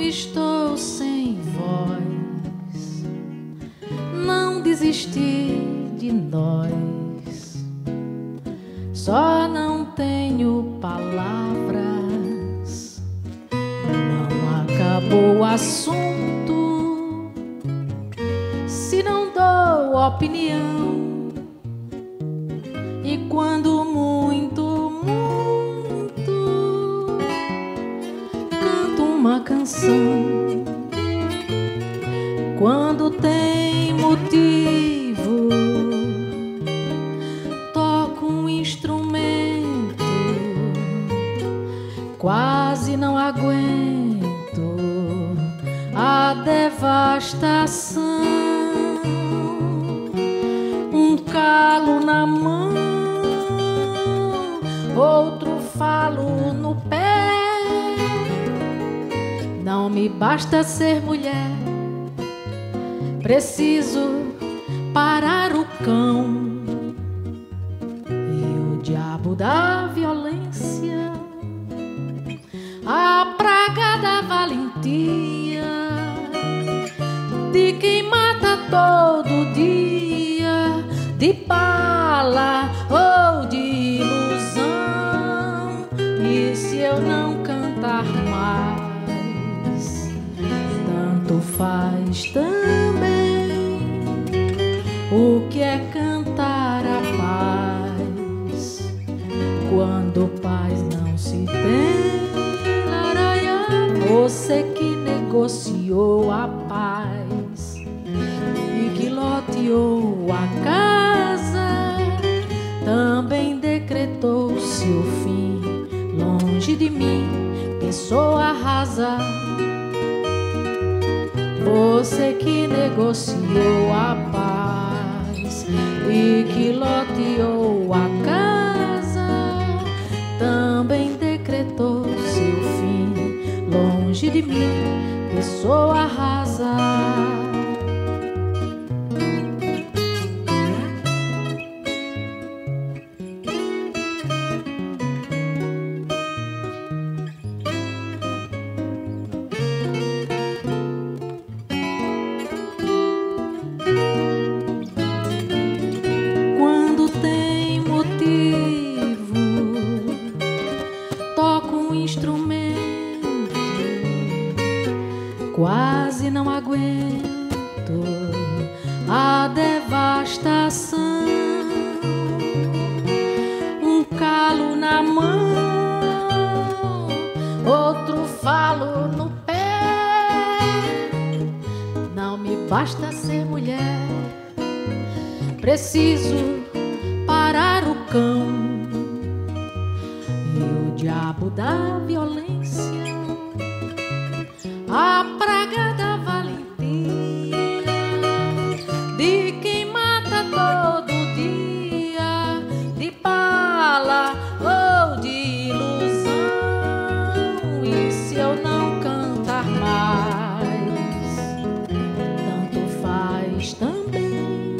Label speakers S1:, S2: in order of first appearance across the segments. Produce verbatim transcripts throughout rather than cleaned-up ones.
S1: estou sem voz, não desisti de nós, só não tenho palavras, não acabou o assunto se não dou opinião. E quando muito, muito canto uma canção, quando tem motivo toco um instrumento, quase não aguento a devastação. Um calo na mão, outro falo no pé. Não me basta ser mulher, preciso parar o cão. E o diabo da violência, a praga da valentia, de quem mata todo dia, de bala ou de ilusão. E se eu não cantar mais, tanto faz também. O que é cantar a paz quando paz não se tem? Você que negociou a paz e que loteou a casa, também decretou seu fim. Longe de mim, pessoa rasa. Você que negociou a paz e que loteou a casa, também decretou seu fim. Longe de mim, pessoa rasa. Quando tem motivo, toco um instrumento, quase não aguento a devastação. Um calo na mão, outro falo no pé. Não me basta ser mulher, preciso parar o cão. E o diabo da violência, a praga da valentia, de quem mata todo dia, de bala ou de ilusão. E se eu não cantar mais, tanto faz também.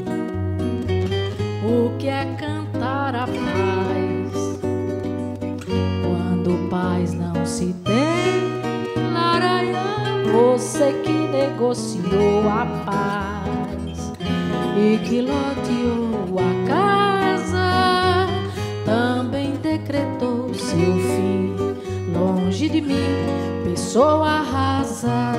S1: O que é cantar a paz quando paz não se tem? Você que negociou a paz e que loteou a casa, também decretou seu fim. Longe de mim, pessoa rasa.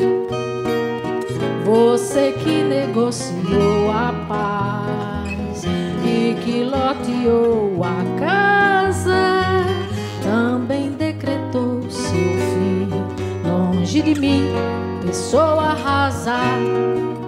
S1: Você que negociou a paz e que loteou a casa, também decretou seu fim. Longe de mim, pessoa rasa.